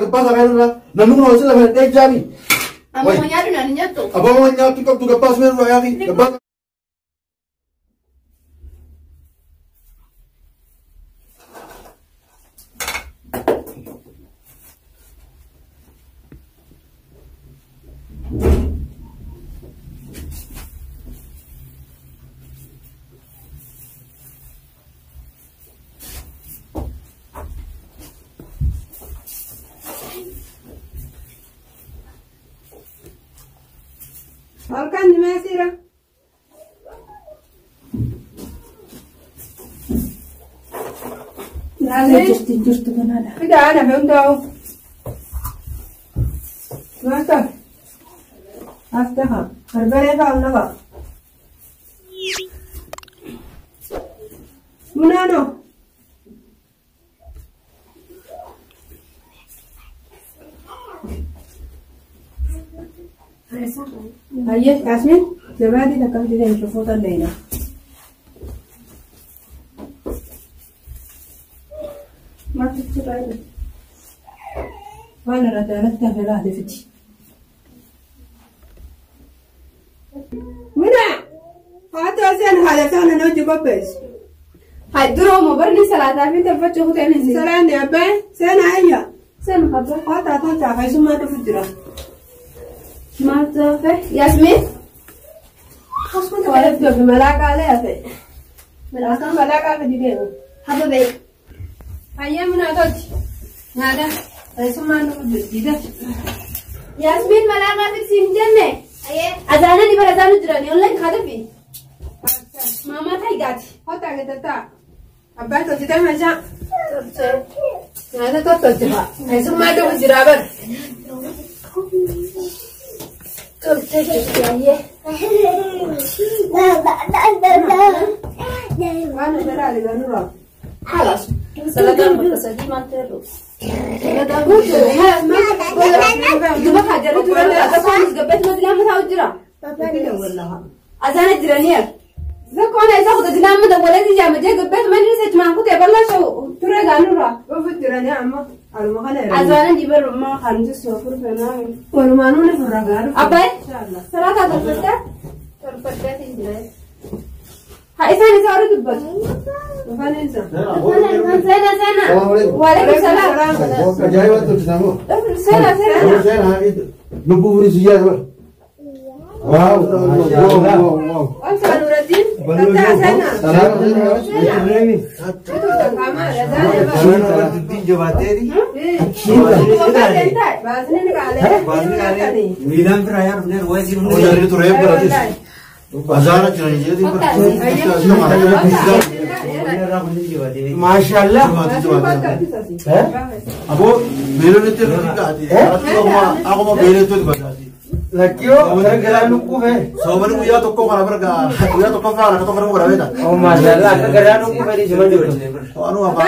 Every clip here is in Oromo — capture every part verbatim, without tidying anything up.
pasa verla. Namu no se la vende jabi. Amo nyaaru na nyatto. Abo mo nyaatu ko tu pas verla ya ki. Pas. Alkan di mana sih, Ra? Nale, Just just to nada. tidak ada, belum tahu. Masa? Astaga, berbeda kalau nak. Mana no? Ayo, Kasmin, coba di dekat di dalam foto Leila. Mati coba ini. Mana rata rata belah di sini. Mana? Apa asalnya hal yang nak juga bes? Hai duro mo barni salata fi tafa cho hote ne. Salam ya be, sana ayah. Sen kabla. Apa tak tahu cakap semua tu fitira. Mata fe. Yasmin. Kasman tu ada tu melaka le apa? Melaka melaka apa di dia? Haba be. Ayah mana tahu? Nada. Semua tu fitira. Yasmin malaka fi simjan ne. Aye. Azana di bar azana jirani online khada fi. Mama thai gati. Apa kita tak? Apa tu kita macam? Nada to to jiba. Semua tu fitira bar. Tuh, tuh, tuh, ya. Mana berada di mana? Halas. Salatan berkasih manteru. Salatan Betul. Ha, Cuma hajar itu ada apa pun gabet masih lama tahu jira. Tidak wallah. Azana jiraniya. Zakon ऐसा होता जिला में तो बोले थी जा मुझे गब्बे तो मैंने से तुम्हारे को टेबल ला शो तुरे गानू रा वो फitira ni amma almuhana. azana di bar ma khanju sofur pena Kalau mana ni furagar. apa Insyaallah. salah tak terpecah terpecah tinggal hai sana saru tubbas Bukan itu. sana sana waalaikumsalam Kerjaan waktu di sana. sana sana Saya itu lupa beri sujud. Wow, wow, wow, wow. Oh, Sanuruddin. Kata sana. Itu tak kamar. Sanuruddin Jabateri. Basne nikale. Basne nikale. Milan पर आया हमने रोए सी Oh, dari itu rep berarti. Bazar aja jadi. माशाल्लाह Abo belo itu berarti. Aku mau belo itu berarti. लक्कियो मेरे गला नुक्कू है Sobat aku ya toko kalau mereka, ya toko kalau toko mereka berapa itu? oh माशाल्लाह के गला नुक्कू मेरी जमा जोड़ Anu apa?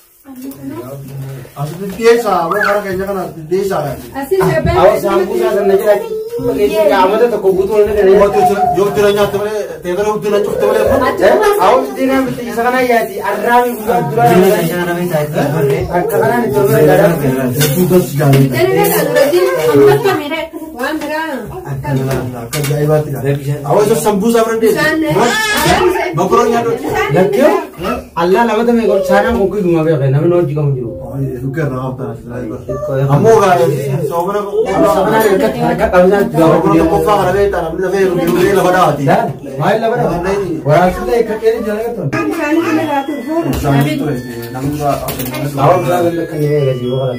Asal desa, aku kalau kayaknya kan desa kan. Asyik siapa? आओ शाम को साथ नहीं लगी लेकिन आमद तो कोबूत होने के Waktu jauh tiranya tuh le, tiada orang tiranya cukup tuh le. आओ दिन में तो इसका ना याद अठारह में बुला बुला अठारह में था अठारह में तो मेरा Itu tuh segala. jadi kan Sanuruddin amat kamera Wan berang. Kerja ibarat kan. Awas itu sambusa berarti. Bakurnya tuh. लक्कियो अल्लाह लगा तो मैं को छाना को कोई घुमा गया ना मैं नोट जी का मुझे Luka rauh tak. Kamu kan, soalnya सबना लड़का थरका कब्जा kalau punya kofa ada beta, ada beta, biru biru lah pada hati. भाई लगा वहाँ से एक अकेले जाएगा तो Kan ini ratu. Sama itu eh, namun gua आओ बुला कर लखन ये का जीव वाला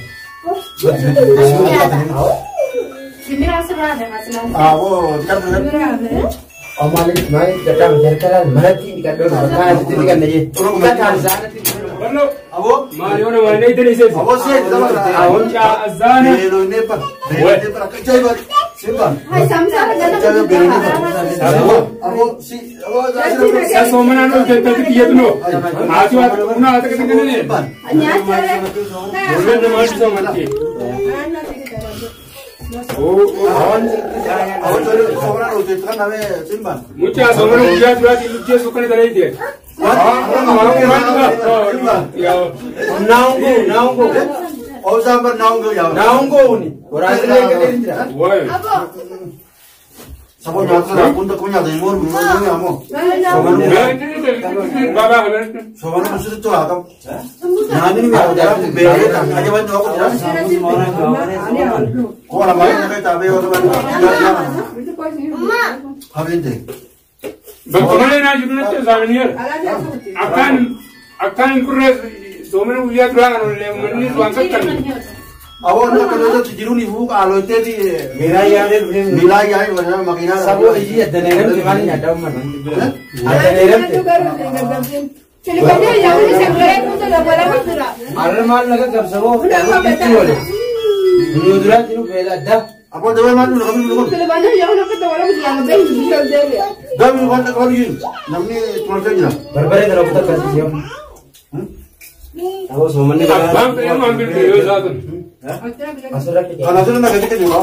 kimira sebab ada masalah Ah, oh, kan benar. और मालिक मैं जटा घर करा मरद की निकल दो बता है ठीक है नहीं क्या था जाना Bueno, Abo, Mario no va a ir a abo sih, sama. Ahun cha azana. Belo ini pak, belo ini pak, kerja ibarat. Simpan. hai samsa Kerja jangan belo ini pak. Abo, abo si, abo jadi. Sa somana no te te kiye tu no. Aaju at na at ke ne ne. nya chare Boleh ne mar so mati. Oh, Awan, awan jadi seorang itu kan namanya simpan. mucha somana uja uja di lucu sukane dalai dia. Ah, orang orang orang. Ya. नाउंगो नाउंगो Ousam ber naung go ya. Naung go ni. Orang tu yang kita ni. Woi. Sabo nyata lah, pun tak punya deh, mur mur ni amo. Baba, Soalnya musuh tu agam. Nah ini ni ada beri, aja bantu aku jelas. Kau nama ini nak tahu apa tu? Habis deh. Bagaimana nak jual tu zaman akan akan kurang zaman ujian kurang oleh mana tuan sekarang. Awak nak kalau tu jiru ni buka alo itu di. Mila yang ada. Mila yang mana makina. Sabo ini ada nerem di mana ni ada mana. Ada nerem. Telefonnya yang ni sekarang tu dah berapa betul? Alam mal naga kab sabo. Itu boleh. Ini udah tu bela dah. Apa tu mana tu kami dulu. Telefonnya yang nak kita orang yang beli jual dia. Dah minggu kan tak kau ni. Namni tuan kerja. Berbeda kalau kita kasih dia. Aku semua ni. Abang tu yang ambil video satu. Masuk lagi. Kalau tu nak kita juga.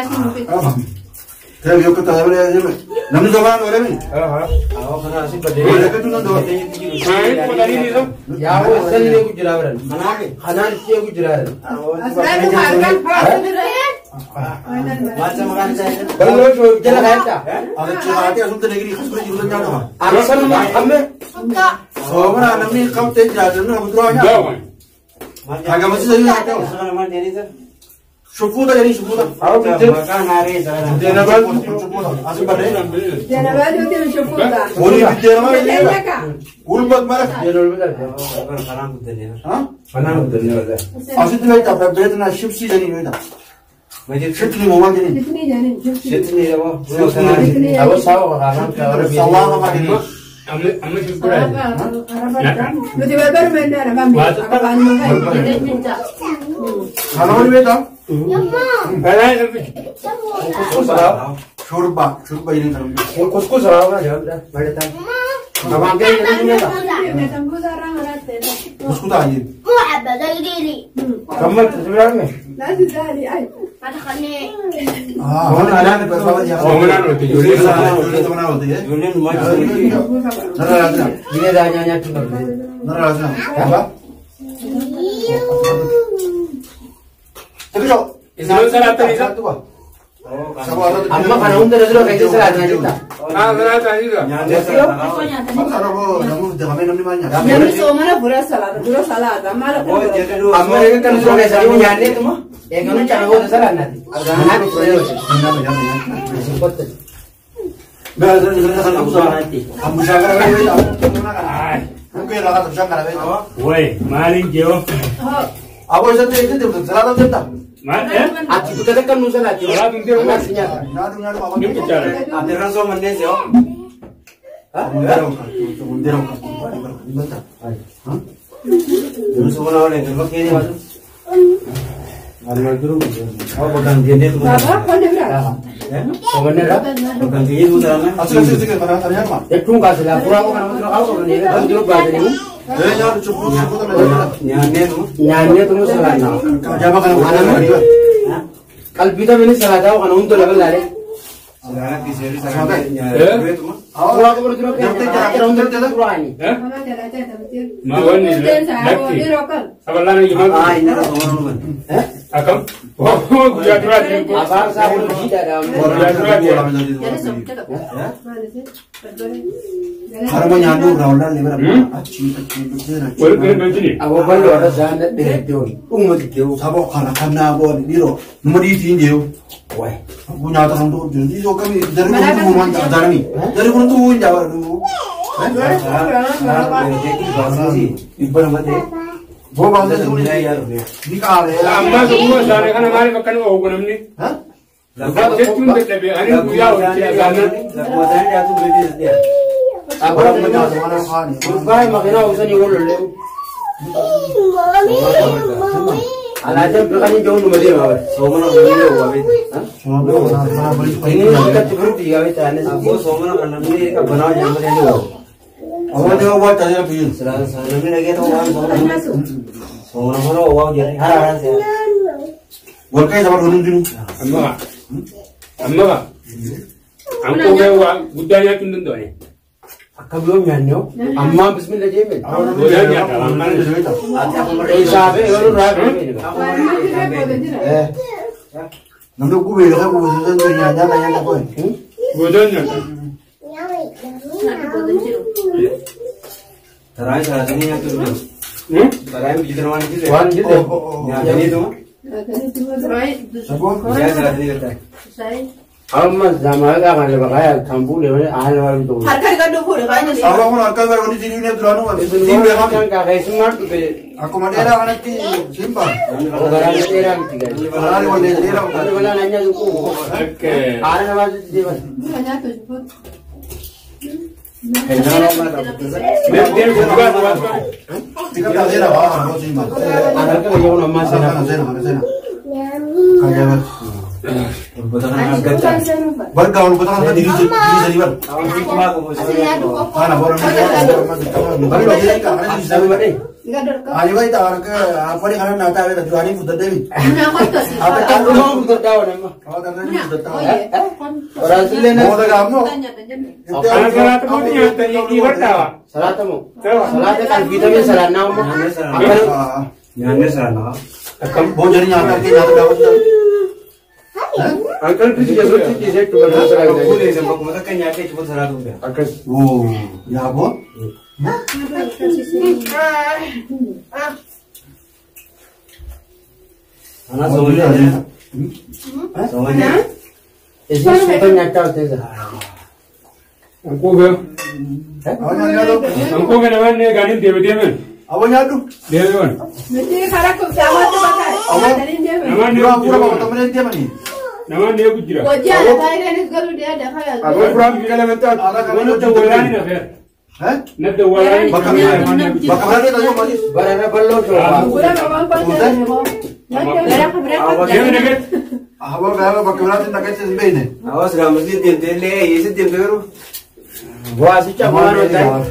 Saya biar kita ada ni. Namni tu mana orang ni? Aku kena asyik pada. Boleh kita tu dua. Saya pun tadi ni tu. Ya, aku sel ni aku jelaran. Mana ke? Kanan ni aku jelaran. Asal tu harga berapa tu? Macam makan saya. Kalau tu jelah kaya tak? Ada cakap hati asal tu negeri khas boleh jiru jangan apa? Aku sel ni kami. So mana namni kam teh jadi namni betul aja. Jauh. Agak masih saya nak tahu. Syukur dah jadi syukur dah. Aku betul. Makan hari sekarang. Dia nak buat syukur dah. Asyik badai. Dia nak baju tu syukur dah. Boleh dia nama ini. Ulbat mana? Dia dulu betul. Kanan betul ni. Hah? Kanan betul ni betul. Asyik tu lagi tak. Berat nak ship si jadi ni dah. Macam ship ni moment jadi. Kitni जाने Situ ni apa? Aku sawo kanan ke orang biasa. Sawah apa ini? Ame ame syukur aja. lu tiba baru benda apa apa kan Kalau ni betul. Kalau ni Kuskus sawo. Shurba, shurba ini kan. Kuskus sawo kan jawab dah. Ada tak? Abang ke ni tak? tunggu sarang rate Kuskus dah ini. Kamu sebenarnya? nanti dari ay Ah, mana ada ni bersama dia. Oh, mana tu? Juli Mana ada mana ada ya? Julian macam Nara ada. dia dah nyanyi tu. Nara ada. Apa? Tapi so, Islam salah tu ni sah. tu apa? Sabar ada. Amma kan untuk dulu kayak gitu lah nyanyi tak? Ah, salah tadi tu. Mana apa? Namu dah kami namu mana? Nabi somana pura salat pura salat amala Amma mereka kan sudah saya nyanyi tu mah. Yang kan cara buat salah nanti. Nanti saya Nama nama. sempat. Biasa ni kita kan aku sama. nanti. Amu syakar lagi betul. Mungkin lah kata syakar lagi. Woi, maling jauh. Apa itu itu itu salah tu tak? Mana? Ati kita kan nusa lagi. Salah tu dia rumah. Nyadu nyadu apa? Ni bicara. Ati kan so mende sih. Hah? Mundirong kan? Mundirong kan? Di mana? Hah? Dulu semua orang yang kerja ni macam. Ada dulu. Oh, bukan dia dia tu. baba kau dia berapa Oh, benar tak? Bukan dia tu dalamnya. Asal asal sikit mana ada apa? Itu nggak salah. Kurang aku kan aku kan dia kan dulu baca ni. Eh nyadu cukup cukup tu ada. Nyanyi tu. Nyanyi tu salah nak. Jama kan mana mana? Kalau kita ini salah tahu kan untuk level lari. Sekarang di sini Eh? Aku aku berdua kan. Kita untuk kita kurang ni. Eh? mana jalan jalan betul Mawon ni. dan saya Lagi. di rokal Sabar lah ni gimana? Ah, ini orang orang. Eh? Akam? Oh, gua tu ada. Abang saya pun tidak ada. jadi somke tak mana sih Harus nyadu rawlan ni berapa? Aci aci betul. Boleh kena macam ni. Aku baru ada sana betul. Umur itu. Sabo kana kana bo ni ro. Nomor di sini dia. Wah. Punya orang tu jadi so kami dari pun tu mana dari ni. Dari pun tu jawab dulu. Ibu nama dia. Bo bahasa tu ni. Ni kare. Amma semua sana kan hamaरे makan वो होगा हमने. Hah? Lepas tu kita lebih hari buaya uci sana. Lepas dia tu beli dia. Aku Orang orang punya mana? mana kani. Bukan makina usah ni orang lelu. Alajan bukan ni jauh nomor dia awak. Somana beli awak. Semua mana mana beli Ini kita cuma tiga awak ane. Aku somana kan ni ka banaw jam dia ni. Awak dia buat tadi apa ini? Serang sana ni lagi tu orang somana. Somana mana awak jadi. Hara hara saya. Buat kaya sama orang dulu. Amma, amma, angko मैं वो बुद्धाया किंतु तो है. Akabiyoom nyaannoo ammaan bismillah jeemee. Godaan nyaata ammaan Isaafee yeroo raafee. Namni gubee lafa gubee sun nyaata nyaata koye. godaan nyaata. Taraa isaanii nyaatu dha. Taraa hin bijiran waan jirre. Waan jirre. Nyaatanii dhuma. Saboo. Yaa isaanii gargaara. Amma zamaa qaamaan lafa kaayaa kan fuudhee malee haala waan ta'u. Harka dhiqadhu fuudhe baay'ee. Saboo kun harka gara wanti jiru ne duraanu waan. Siin beekamu. Kan qaaqqeessummaan dhufe. Akkuma dheeraa kanatti simba. Garaan dheeraa miti gadi. Garaan wallee dheeraa Kan miti. balaa nanya zuquu. Haala namaa jiru deeman. Deemtee gurguraa dhugaa dhugaa. Tika dheeraa waa harka simba. Harka fayyadamuun ammaa Sena seenaa. sena sena. Kajabat. Botanan argachaa. Barga wan botanan tadi diri diri sari bar. Awwaanti kumaa qabu. Kana boran. Barga diri ka kana diri sari bar. Ani wai ta harka apa ni kana nata ada tuani fuda dewi. Apa kan Aku mau berdawa nama. Apa kan ni fuda tahu. Orang selain Mau dah kamu. Kana salaat mo nyaata ni bartawa. salat mu. Tawa. Salat kan kita ni salat nama. Akan Nyaanne sana. Akan mau jadi nyata ke nyata dapat. akan tu juga tu juga tu kan salat. Boleh sampai kumata kan nyaate cuma salah tu. Akan Oh, ya apa? Anak soalnya. Soalnya. isi sudah nyata tu sah. Angko be. Awak nyadu. Angko be naman ne gaani dewe dewe. Awak nyadu. Dewe wan. Mesti karak kau sama tu pakai. Awak. Naman ne Pura pura bawa temen dia mana? naman ne gujira. Wajah ada bayar ni kalau dia ada bayar. Ako from kala mental. Wono to walani na fer. Hah? Na to walani. Bakam bakam lagi tahu mana? Barang ballo tu. Kurang awak pasal ni mo. Berapa berapa? Dewe dewe. Awak berapa bakam lagi tak kecil sebene? Awas dah mesti tim-tim le, isi tim baru. Wah si caman orang.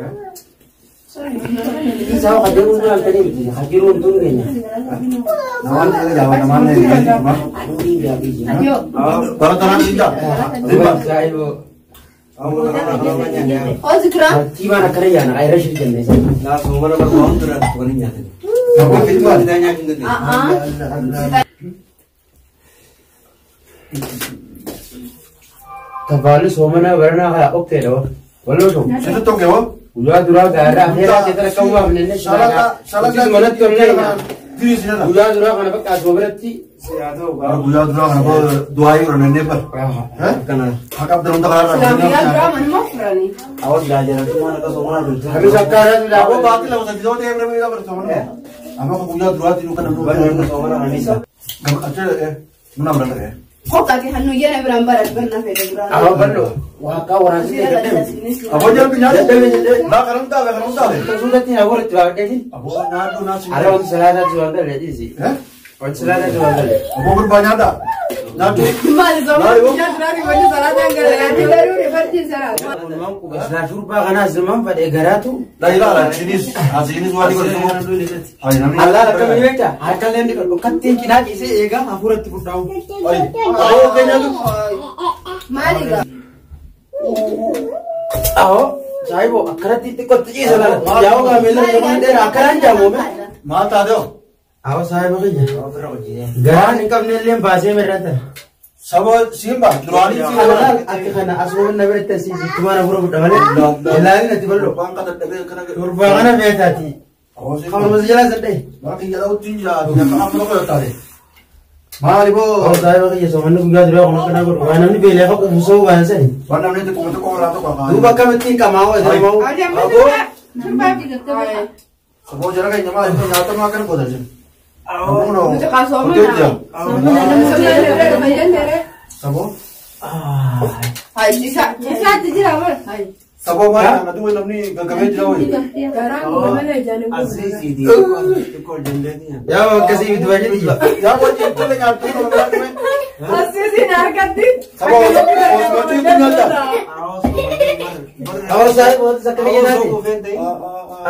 Isa kadirun tu al tadi begini. Kadirun tu ni. Nawan ini jawa naman ni. Ini dia begini. Ayo. Kalau tangan tidak. Sebab saya bu. Awak nak apa namanya? Oh sekarang. Tiba nak kerja nak air rasa jenis. Lah semua nak berkawan tu dah tuan ini nyaate. Apa itu? Kita nyaate tu. Ah ah. Tavali somana warna kaya okte lo. Wallo so. Itu tu kewa? Udah durang gara akhirnya kita rekam wah menene. Salah salah Kita mana tu ni? Diri sini lah. Udah durang kenapa kasus berarti? Kalau buaya dulu kan apa dua ayu orang nenek ber. Hah? Kenal. Hakap dalam tak ada. Selama dia drama ni mau berani. Awas dah jalan tu mana kau semua tu. Habis sekarang sudah Aku batil lah usah dijawab dia berapa berapa sama ni. Ama aku buaya dua tiga kan dulu. Banyak kau semua orang ni sah. Kamu aja eh mana berapa eh? Kau kaki hanu dia ni berambar berna fede berana. apa perlu? Wah kau orang sini kita. Apa dia punya? Nah kalau tak, kalau tak. Kita sudah tidak boleh jual jadi. Apa ngadu nasi? Ada orang selada jual dah jadi sih. Eh? Orang selada jual dah. Apa berbanyak dah? Ngadu. Mal zaman dia drari baju salah jangan lagi baru ni berarti salah. Memang kubah surba karena zaman pada negara tu. Dah hilang lah. Sini, ah sini dua di kau semua. Ay, namanya. Allah akan menyerta. Akan yang dikau katin kina kisi ega apurat tu tahu. Ay, apa kena tu? Mari ga. Aho, saya bo akarat itu kau tuji salah. Jauh kami lah zaman dia akaran jamu me. Mata deh. Aho saya begini. Garan ikam nilai bahasa merata. Sama simba, durani sih. Allah akan kena asal nak berita sih. Kemana pura pura mana? Lagi nanti perlu. Bang kata deh kena. Surba mana berita ti? Oh sih. Kalau masih jelas ada. Bang tinggal tahu tinja, dia kan apa kau tahu? Mari bo. Oh saya begini. So mana juga sudah orang kena kau. Mana ni beli apa kau musuh bahasa ni? Mana ni tu kau tu kau lah tu kau. Tu bakal mesti kamau, ada mau. Ada mana? Sampai kita tu. Semua jalan kan nyaman, itu nyata makan kau dah sih. Oh, no. Kita kasih mana? Betul je. Sebenarnya bayar dere. Sabo? Ah. Hai, sisa sisa tiji ramai. Hai. Sabo mana? Nanti wei namni gagawin jauh. Sekarang mana jangan. Aziz ini tu kau janda ni. Ya kasih itu aja dia. Ya kau cinta dengan tu orang lain. Asyik sih nak kati. Sabo, sabo tu itu nyata. Awas. Awak saya buat sekali nanti. Ah ah ah.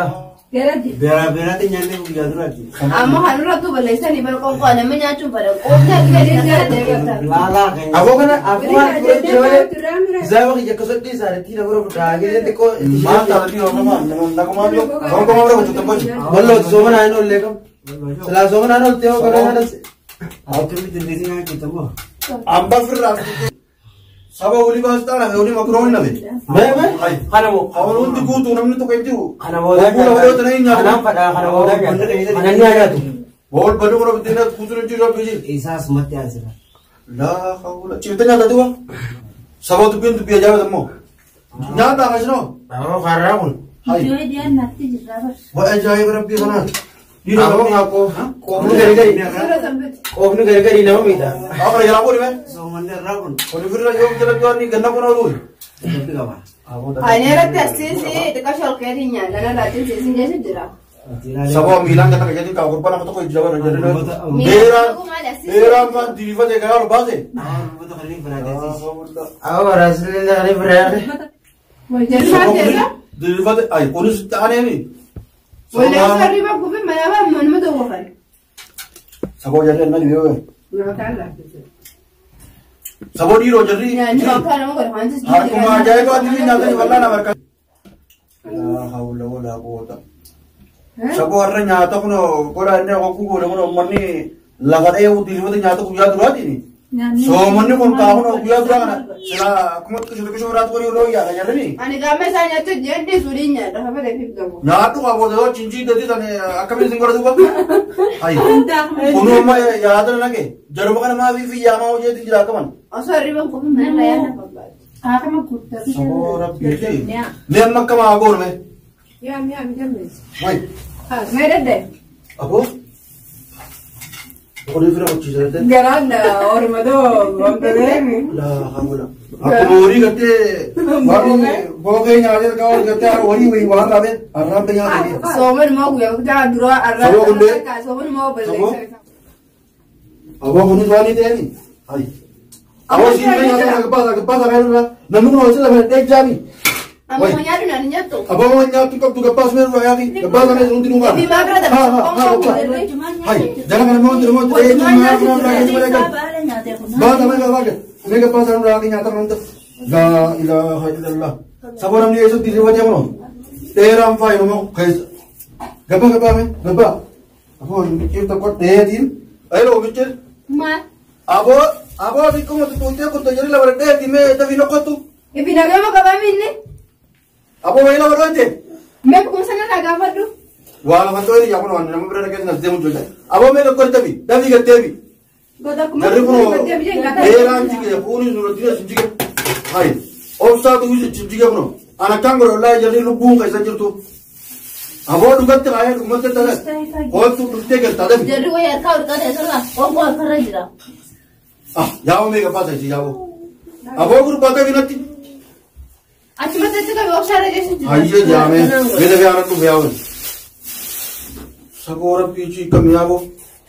Beera beeraatti nyaanni guyyaa duraati. Amma hanura tu balleessanii bara qoonqoo nama nyaachuun bara qoonqoo gadi Laalaa kan. Aboo kana afaan fudhachuu zaaba kiyya akkasutti isaanitti na bira fudhaa gadi xiqqoo. Maal taa'anii hookamaa nakumaa yoo hookamaa bira hojjetan boci. Bal'oo sooma naannoo ollee qabu. Silaa sooma naannoo oltee hookamaa kana. Akkamitti dindeessi nyaachuu ta'uu. Amba firraa. Saba wali baastaan hafe wali makrooni nabe. Mee mee. Kana moo. Hawan hundi guutuu namni tokko hin jiru. Kana moo. Ogguu lafa yoo ta'e hin nyaatu. Kanaan fadhaa kana moo. Kana ni nyaatu. Bool baduu kana biddeen guutuu hin jiru abdii. Isaas matti aansira. Laa hawla. Cimte nyaata duuba. Saba dubbiin dubbii ajaa'ibata moo. Nyaata akkasuma. Nama farraa kun. Ijoollee diyaan natti jirraa bar. Waa ajaa'iba rabbii kanaan. Dino kamu ngaku, kopi gari gari, kopi gari gari nama minta. Apa lagi lapor ni men? Soalnya rapor. Kopi firman jauh jalan jalan ni ganda pun lalu. Tapi apa? Ini ada tesis sih, dekat shalkerinya, dan ada tesis sih jadi jerah. Sabah bilang kata kerja kau korban aku tu kau jawab kerja ni. Era, era apa dilihat je kalau bahasa. Betul kali berada. Awak rasanya kali berada. Jadi mana? Dilihat, ay, polis tak ada ni. Boleh sekali bang, kopi mana bang, mana mana tu bukan? Sabo jadi mana dia? Makan lah. Sabo di roh jadi. Ya, ni makan nama kau hancis. Aku mah jadi kau ni nanti ni wallah nak berkat. La haula wala quwwata. Sabo orang nyata pun, korang ni aku kau orang mana lagat eh uti lepas nyata kau jatuh lagi ni. So mana pun kau nak jatuh lagi. Sila aku mat kesudah kesudah ratu kau orang ya, kerja ni. Ani kami saya nyata jadi surinya, dah apa dah fikir kamu. Nyata kau boleh cincin tadi tadi akam ni singgah tu apa? Hai. Kuno mah ya ada lagi. Jarum kan mah vivi ya mau jadi tidak kaman. Asal riba kopi mana layan apa bang? Aku mah kuda. Sabo rapi ni. Ni anak kamu agor me. Ya, ya, ya, ya. Hai. Ah, mereka deh. Apa? Kau ni firman uci saja. Geranda, orang itu, orang terlebih. Lah, kamu lah. Aku ori kate, baru bawa ke nyari kau kate aku ori wih wah kabe, aram pe nyari. Somen mau gue, jangan dulu aram. Sabo kunde. Somen mau beli. Abo kunu tuani deh ni. Hai. Awas ini yang ada kepas, kepas apa itu lah. Namun kalau sila berdekat jami. Amo nyari nani nyatu. Abo mau nyatu kau tu kepas meru ya ki. Kepas apa itu untung kan? Di mana ada? Ha ha ha. Hai. Jangan kalau mau terima terima cuma cuma lagi mereka. Baca mereka baca. Mereka pasal lagi nyata nanti. La ilaha illallah. Sabar ni esok dilihat je mana? Teram fai mau kais. Gapa gapa me? Gapa. Abo mikir tak kuat deh din. Ayo mikir. Ma. Abo abo aku mau tu tu aku tu jadi lawan deh din me tapi nak tu. Ibu nak apa kau ini? Abo mai lawan deh. Mek kau sana nak apa tu? Wala kan tu ini aku nak nama berada kat nasi muncul. Abo me nak kau tapi, tapi kat tapi. Dari pun, era anjing ya, pun ini surat dia anjing. Hai, orang tu itu anjing apa? Anak kang beroleh jadi lubung kaisa cerita. Abo duga teraya, duga teraya. Kau tu berarti kerja tapi. Jadi kau ya kau kerja sana, kau kau kerja jira. Ah, jauh mereka pasal sih jauh. Abo guru pakai binati. Aci macam tu kau opsara jesu. Hai je jauh me, beda beda anak tu jauh. Sekolah pici kami abo.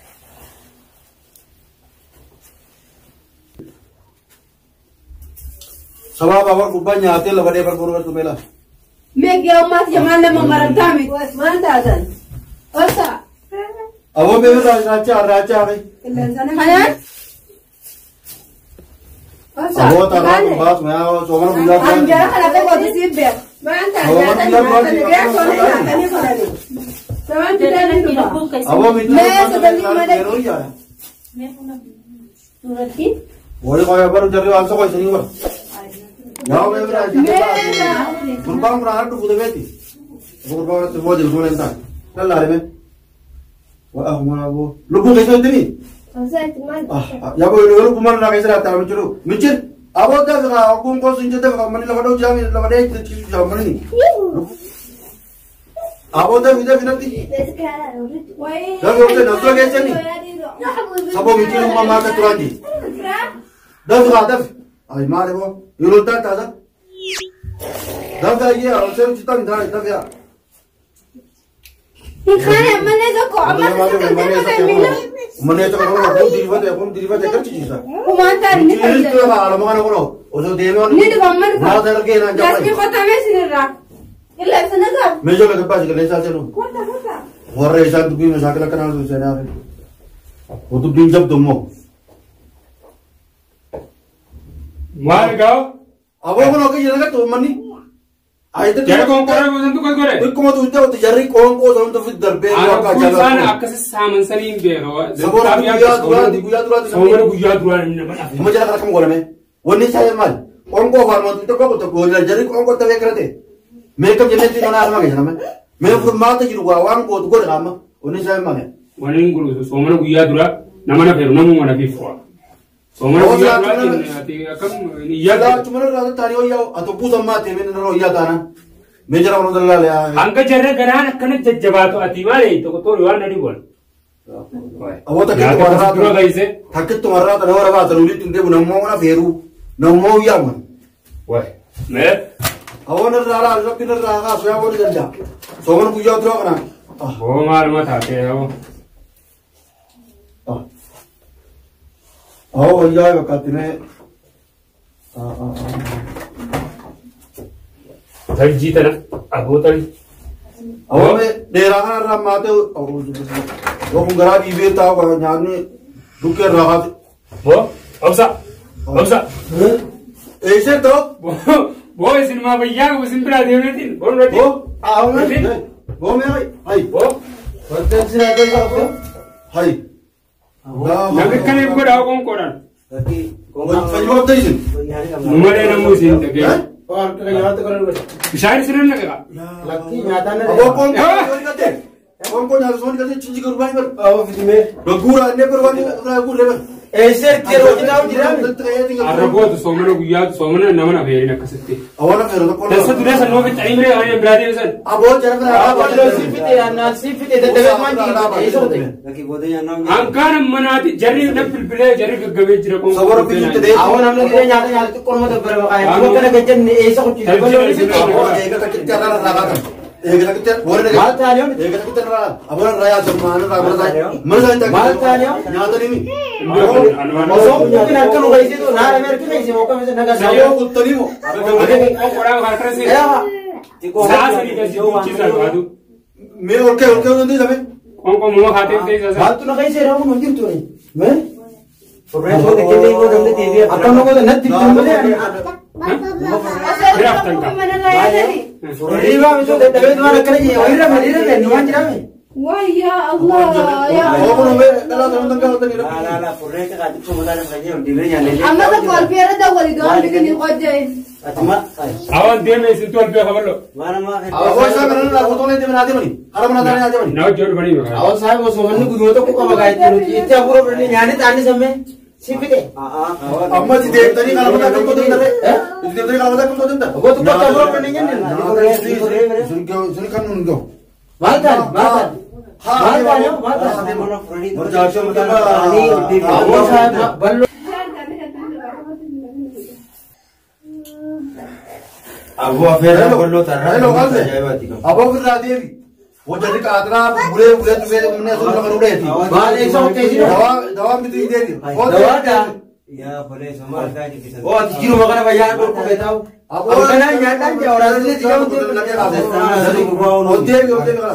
Sabab awak rupanya hati lah pada perkuru itu bela. Mek ya umat yang mana memarah kami, mana ada? Osa. Awak bela raja raja ni. Mana? Osa. Awak tak tahu bahas mana soalan bulan. Anjara kalau kau buat sibuk, mana? Awak tidak buat. Kawan tidak ada ni. Awak minta. Mek sedang di mana? Mek pun surat ni. Boleh kau yang baru jadi langsung kau sini ber. Jauh me berada. Kurban kurang tu sudah beti. Kurban tu boleh jual entah. Dah lari me. Wah mana bu. Lupu kaisan ini. Ah, ya bu lupu mana nak kaisan tak mencuru. Mencur. Awak dah sekarang aku kau senjata kau mana lawan dua jam lawan dua itu jam mana ni. Awak dah bisa binati. Dah kau dah nak tu kaisan ni. Sabo mencur mama kat tuan ni. Dah sekarang dah. Ay mare bo, yulul ta ta. Dah dah ye, orang seru cita ni dah dah ya. Ikhana mana tu kau? Amma tu kan mana mila? Mana tu kan orang pun diribat, pun diribat ekor cici sah. Kumantar ni kan? Ini tu apa? Alam mana orang? Ojo demo ni. Ni tu kamar. Mana terlagi nak jawab? Kasih kota mana sini rak? Illa sana ka. Mejo le kapal ke lesa chalo. Kota kota. Warre esa tu bi mashakil kana tu sena. Wo tu bin jab tumo. मार गाओ Abo kono ke jana to mani. Ai to क्या कौन करे वो जंतु कौन करे ko tu ta to jari ko ko zon to fit darbe आना ka कुछ सान jala. आपके से सामान सलीम दे रहा है Sabor guya dura di guya dura di. सोमर गुया दुआ नहीं बना Mo jala kam gole me. Woni sai mal. On ko farma tu ko to ko jari ko ko ta ve krate. Me kam jene ti na arma ke jana me. Me fur ma ta jiru wa wan ko to ko rama. Woni sai mal. वनिंग गुरु सोमर गुया दुआ नमना फिर नमु मना भी फुआ सोमर गुया दुआ ती कम Ya da cuma ra tani o ya atau pusa mate me na ro ya dana. Me jara ro dalla ya. अंक जर्रे गरान कने जज्जबा तो अतिवाले तो तो रिवान नहीं बोल Abo ta ke या to तो ra दूसरा ta. कैसे Hakit to ra ta ora ba ta uli tinde bu na mo na feru. Na mo ya man. वाह मैं Abo na ra ra ra pin ra ga so ya bo dalla. So man ku ya dro kana. वो मार मत आते हैं वो Abo ya ba ka tine. Ah ah ah. धड़ जीत ना अब वो तड़ी Abo me de ra kana ra mate o wo ku gara bi be ta ko nya ni duke ra ga. वो अब सा अब सा Ese to वो वो सिनेमा भैया वो सिंपल आदमी ने थी बोल रही wo ah me. Wo me ai. Ai. वो Hotel sira to sa ko. Hai. नगे कने को डाव कौन कोरन Fajwa ta isin. नुमरे नमु सिन तके और का याद करो शायद सिरन लगेगा लक्की ज्यादा ना Abo kon ko ni kate. Kon ko nya so ni kate chinji ko rubai bar. अब इसमें Do gura ne par wani ra gu le bar. ऐसे के रोज ना जिरा अरे वो तो सोमने को याद सोमने नमना भेरी न कसते Awana fero to kon. तसे तुरे सन नो के टाइम रे आने ब्रादर सन Abo jara ra अब लो सिफिते ना सिफिते ते ते मान जी ऐसे होते अंकार मनाती जरी न पिलपिले जरी गगवे जरे को Sabor pinjit de. आवो हमने के यहाँ यहाँ तो कौन मत बर का है वो कने के ऐसे कुछ Abo ega ta kitta ra ra ga. Ega ta kitta bore ne. बात आ रही हो Ega ta kitta ra. Abo ra ya zamman ra ra ra. Mar sa ta. बात आ रही हो Nya ta ni. मौसम के ना कनो कैसे तो ना मेरे के नहीं से मौका में से ना का Sayo kuttani mo. को कोड़ा घाटर से सास नहीं कर जो चीज बादू Me orke orke undi jabe. कौन को मुंह खाते थे जैसा बात तो ना कैसे रहो मंदिर तो नहीं मैं प्रोग्रेस हो देखे नहीं वो हमने दे दिया अपन लोगों को नत दिखते बोले फिर आफ्टर का Mana raya ni. रीवा में तो दबे द्वारा करे ये वही रे मेरी रे निवान जरा में Wah ya Allah ya. Abo no me kala ta ndan ka ta ni. ला ला प्रोग्रेस का तो मजा नहीं लगे और डिले जाने Amma ta call piara da wali do ni ni qajay. अच्छा आवाज दे में सिंतुल पे खबर लो मारा मा Abo sa kana na ko to ne de na de mani. Ara mana ta ne de mani. ना जोड़ बड़ी में और साहब वो सोहन गुरु तो को लगाए थे इतना पूरा बड़ी जाने ताने समय सिपिते Amma ji de tani kala mata kam to de re. Ji de tani kala mata kam to de. वो तो पता पूरा बड़ी नहीं है Sun kyo sun kan nun kyo. मालता मालता मालता नो मालता Mar ja sho mata वो साहब बल्लो अब वो फिर बोलो तरह हेलो kalse. Abo fir ra devi. वो जल्दी का आदरा बुरे बुरे तुमे तुमने सुन कर उड़े थी. बाल एक सौ तेईस दवा दवा भी दी दे दी. दवा क्या वो जीरो मगर भैया को बताओ अब वो ना यहाँ टाइम क्या और आज ले जाओ तो लगे का दे. होते भी होते भी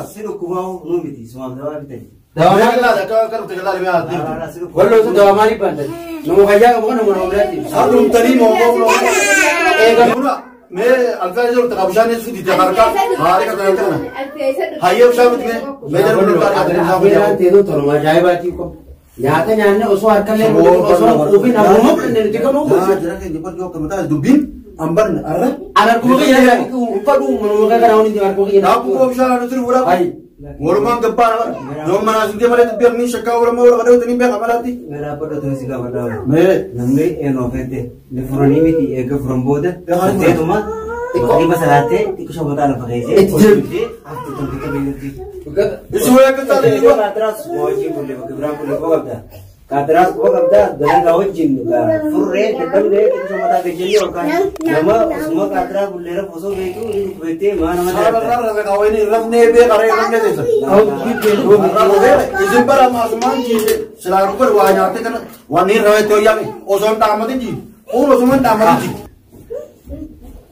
दवा दवा लगा का कर ते गला में आती. बोलो तो दवा हमारी बंद है नो भैया को बोलो नो रहती अब तुम तरी मो मो एक पूरा मैं अल्फा जो तकाबशान ने सुधी तकार का हारे का तो ना. हाई अब शाम में मैं जब बोल कर आते हैं मेरा दे दो तो मजा आए बात को यहाँ का जानने उसको हर कर ले उसको वो भी ना वो करने नहीं दिखा नो जरा के निपट जो के बता दुबिन अंबर अरे अगर को ये लगा कि ऊपर वो मनो का कराऊं नहीं दीवार को ये आप को अबशान ने सिर्फ पूरा भाई मोरमान गप्पा जो मना सुनते मले तो नहीं शक्का और मोर बड़े उतनी पे खबर आती. मेरा पर तो सिका बताओ मैं नंगे ए नोफेते ने फुरनी में थी एक फ्रॉम बोध ते तुम ये मसलाते कुछ बता ना पड़े जे आप तो तुम कितने मिनटी इस हुआ के साथ ये कातरास मोजी बोले बकरा बोले बगदा कातरास बगदा गले गाव जिन का फुरे एकदम दे कुछ बता दे जे और का नम उसम कातरा बोले रे फसो गई तो ये बेटे मान मान रहा का वही रमने बे करे रमने जैसा और भी पेड़ हो इस पर हम आसमान की सलार पर वहां जाते करना वहां नहीं रहे तो या ओसोन तामदी जी और ओसोन तामदी जी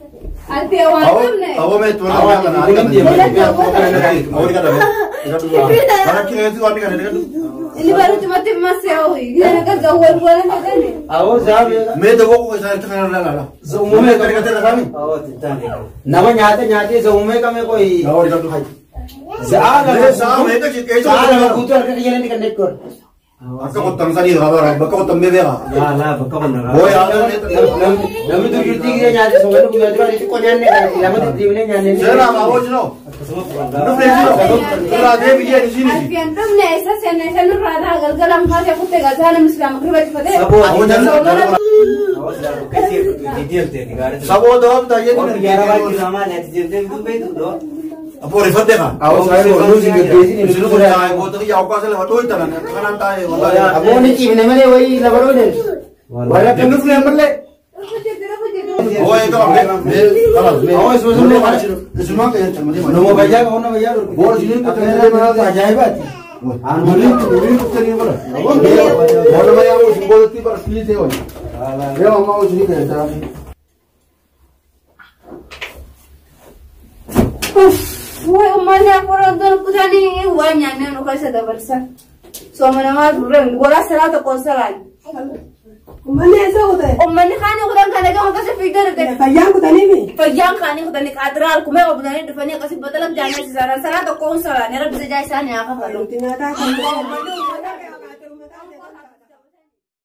Ati awal ne. Awo me tuh lah kan ada kan dia. Mau dikata apa? Karena kita itu kan dikata kan. Ini baru cuma tim masih awi. Gila kan gawar gawar apa ni? Awo jam ya. Me tuh kok saya tekan lah lah. Umumnya kan dikata kami. Awo tidak. Nama nyata nyata umumnya kami koi. Awo dikata hai. Salah. Salah itu sih. Salah butuh harga jalan di kandek kor. Akka kottam sani kabar, bakka kottam bebe ka. Ya lah, bakka benar. Oh ya, namun tu juti dia nyari soalnya punya tu itu kau nyanyi kan, lama tu dia nyanyi. Saya nak awak jenuh. Lu beli jenuh. Kalau ada biaya di sini. Alfian tu ni esa sen esa nur rada agar galam khas aku tega jalan muslim aku riba cepet. Sabo awak jenuh. Awak jenuh. Kasi detail tu negara. Sabo doam tak jadi. Orang biara lagi nama nanti jadi tu betul tu. Apa refund deh kan? Awak saya baru sih di sini. Sini pun dah. Gua tu ya awak selalu tu itu kan. Kanan tay. Abu ni cip ni mana woi labar woi. Wala kendu film berle. Oh itu apa? Kalau oh itu semua mana sih? Semua kayak macam mana? Nomo baca, nomo baca. Bor sini kita ni mana baca hebat. Anu ni kita ni mana? Bor mana yang us bor tu ber pilih tu. Ya mau sini kayak macam. Woi umane aku orang kuda ni uangnya ni nak kasi dah bersa. So mana mah bukan, bola salah tu konsalan. Umane esa hoता है umane khani kuda khane ka kasi figure deh. फैयाम को तने भी Pagyan khani kuda ni kadral kume ko bukan ni defanya kasi batalam jana si saran salah tu konsalan. Nera bisa jaya sana apa kalau. तिनाता